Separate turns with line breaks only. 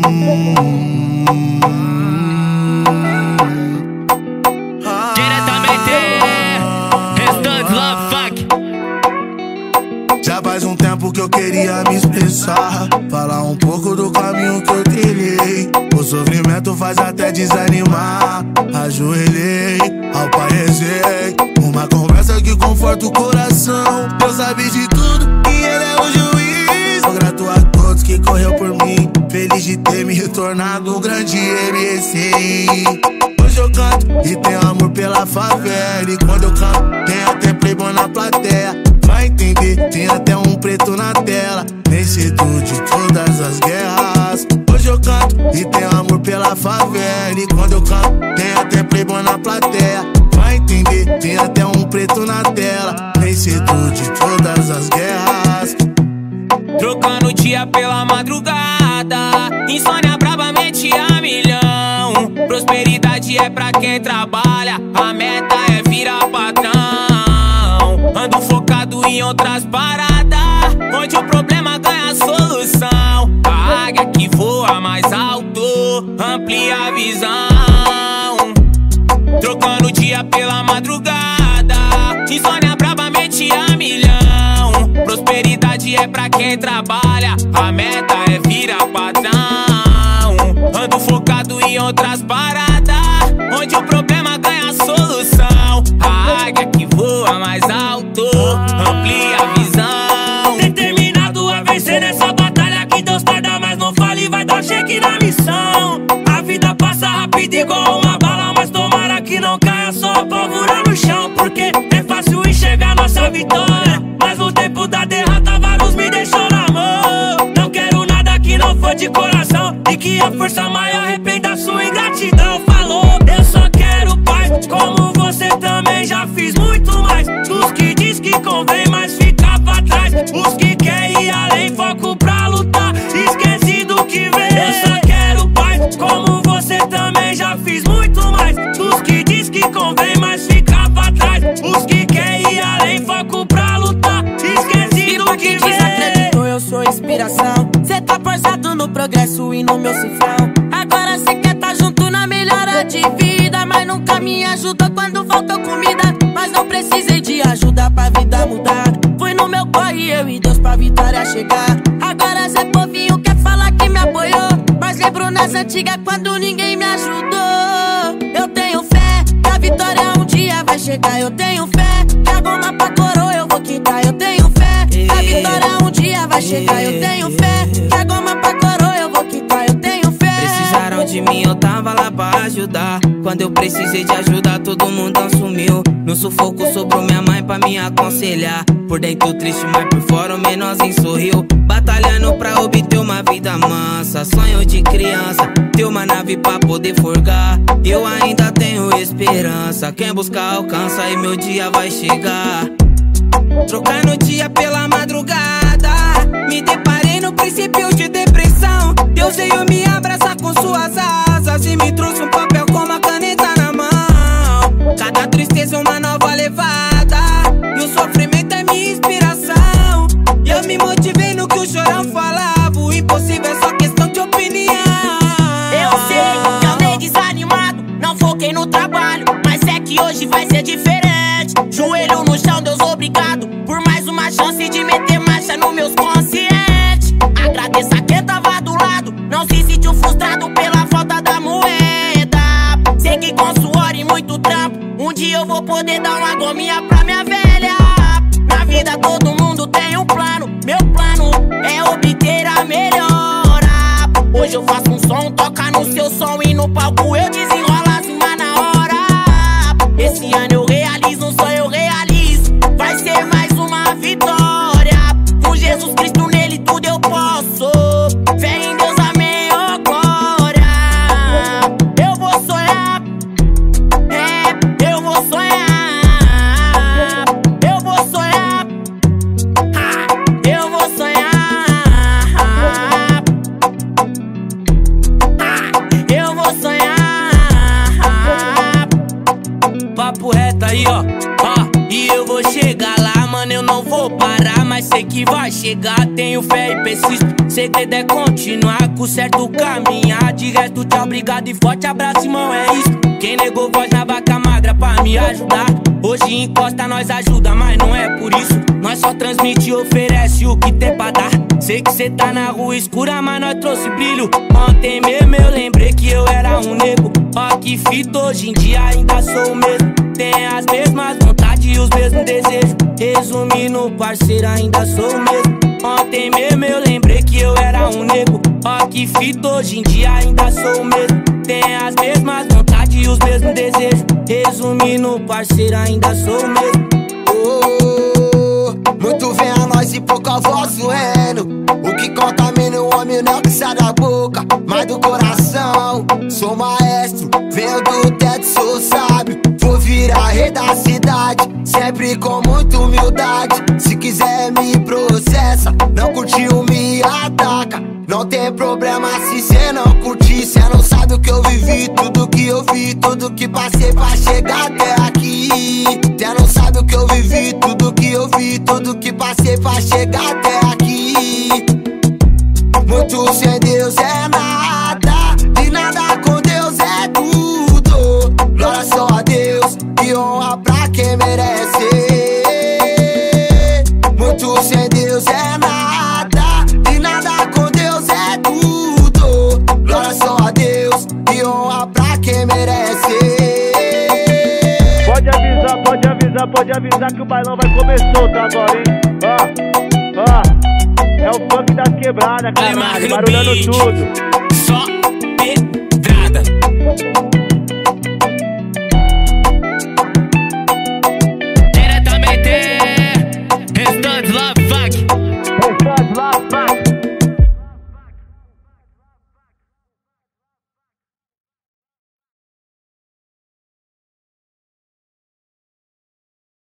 Diretamente Restantes Love Fuck.
Já faz um tempo que eu queria me expressar, falar um pouco do caminho que eu trilhei. O sofrimento faz até desanimar. Ajoelhei, ao pai rezei, uma conversa que conforta o coração. Deus sabe de tudo e Ele é o juiz. Sou grato a todos que correu por mim, feliz de ter me retornado um grande MC. Hoje eu canto e tenho amor pela favela, e quando eu canto tem até playboy na plateia. Vai entender, tem até um preto na tela, vencedor de todas as guerras. Hoje eu canto e tenho amor pela favela, e quando eu canto tem até playboy na plateia. Vai entender, tem até um preto na tela, vencedor de todas as guerras.
Trocando o dia pela madrugada, insônia bravamente a milhão. Prosperidade é pra quem trabalha, a meta é virar patrão. Ando focado em outras paradas, onde o problema ganha solução. A águia que voa mais alto amplia a visão. Trocando o dia pela madrugada, insônia bravamente a milhão. Prosperidade é pra quem trabalha, a meta é virar patrão. Ando focado em outras paradas, onde o problema ganha solução. A águia que voa mais alto amplia a visão.
Determinado a vencer nessa batalha que Deus tarda, mas não fale, vai dar cheque na missão. A vida passa rápido igual uma bala, mas tomara que não caia só a pólvora no chão. Porque é fácil enxergar nossa vitória, mas no tempo da derrota vários me deixou na mão. Não quero nada que não for de coração, e que a força maior arrependa sua ingratidão. Falou, eu só quero paz, como você também já fiz muito mais. Os que diz que convém, mas fica pra trás. Os que quer ir além, foco pra lutar, esqueci do que vem. Eu só quero paz, como você também já fiz muito mais. Os que diz que convém, mas fica pra trás. Os que quer ir além, foco pra lutar, esqueci do que vem.
Desacreditou, eu sou inspiração. Cê tá forçado no progresso e no meu cifrão. Agora cê quer tá junto na melhora de vida, mas nunca me ajudou quando faltou comida. Mas não precisei de ajuda pra vida mudar. Fui no meu corre, eu e Deus pra vitória chegar. Agora Zé Povinho quer falar que me apoiou, mas lembro nas antigas quando ninguém me ajudou. Eu tenho fé que a vitória um dia vai chegar. Eu tenho fé que a goma pra coroa eu vou quitar. Eu tenho fé que a vitória um dia vai chegar. Eu tenho fé que a goma pra coroa eu vou quitar. Eu tenho fé.
Precisaram de mim, eu tava lá pra ajudar. Quando eu precisei de ajuda, todo mundo assumiu. No sufoco sobrou minha mãe pra me aconselhar. Por dentro triste, mas por fora o menorzinho sorriu. Batalhando pra obter uma vida mansa, sonho de criança, ter uma nave pra poder forgar. Eu ainda tenho esperança, quem buscar alcança e meu dia vai chegar. Trocando o dia pela madrugada, me deparei no princípio de depressão. Deus veio me abraçar com suas asas e me trouxe um papel com uma caneta na mão. Cada tristeza uma nova levada, e o sofrimento é minha inspiração. E eu me motivei no que o chorão falava, o impossível é só questão de opinião.
Eu sei que andei desanimado, não foquei no trabalho, mas é que hoje vai ser diferente. Joelho no chão, Deus obrigado por mais uma chance de meter marcha no meus conscientes. Agradeço a quem tava do lado, não se sentiu frustrado pela falta da moeda. Sei que com suor e muito trampo, um dia eu vou poder dar uma gominha pra minha velha. Na vida todo mundo tem um plano, meu plano é obter a melhora. Hoje eu faço um som, toca no seu som, e no palco eu desenrolo as rimas na hora. Esse ano eu realizo um sonho, eu realizo, vai ser mais uma vitória. Com Jesus Cristo nele tudo eu posso, fé em Deus, amém, oh glória. Eu vou sonhar, eu vou sonhar, eu vou sonhar, eu vou sonhar, eu vou sonhar.
Papo reto aí, ó, e eu vou chegar lá, mano, eu não vou parar. Mas
sei que vai chegar, tenho fé e persisto. Segredo é continuar com certo caminhar. De resto, tchau, obrigado e forte abraço, irmão, é isso. Quem negou voz na vaca magra pra me ajudar, hoje encosta, nós ajuda, mas não é por isso. Nós só transmite e oferece o que tem pra dar. Sei que cê tá na rua escura, mas nós trouxe brilho. Ontem mesmo eu lembrei que eu era um nego. Ó que fita, hoje em dia ainda sou o mesmo. Tem as mesmas vontades e os mesmos desejos. Resumindo, parceiro, ainda sou o mesmo. Ontem mesmo eu lembrei que eu era um nego. Ó que fita, hoje em dia ainda sou o mesmo. Tem as mesmas vontades e os mesmos desejos. Resumindo, parceiro, ainda sou o mesmo.
Muito vem a nós e pouca voz doendo. O que contamina o homem não é o que sai da boca, mas do coração. Sou maestro, venho do teto, sou sábio. Vou virar rei da cidade, sempre com muita humildade. Se quiser me processa, não curtiu me ataca. Não tem problema se cê não curtir. Cê não sabe o que eu vivi, tudo que eu vi, tudo que passei pra chegar até aqui. Cê não sabe o que eu vivi, tudo que eu vi, tudo que passei pra chegar até aqui. Muito sem Deus é nada, e nada com Deus é tudo. Glória só a Deus e honra pra quem merece. Muito sem Deus é nada, e nada com Deus é tudo. Glória só a Deus e honra pra quem merece.
Pode avisar que o bailão vai começar agora, hein? Ó, é o funk das quebradas, caralho, barulhando tudo.
Só pedrada.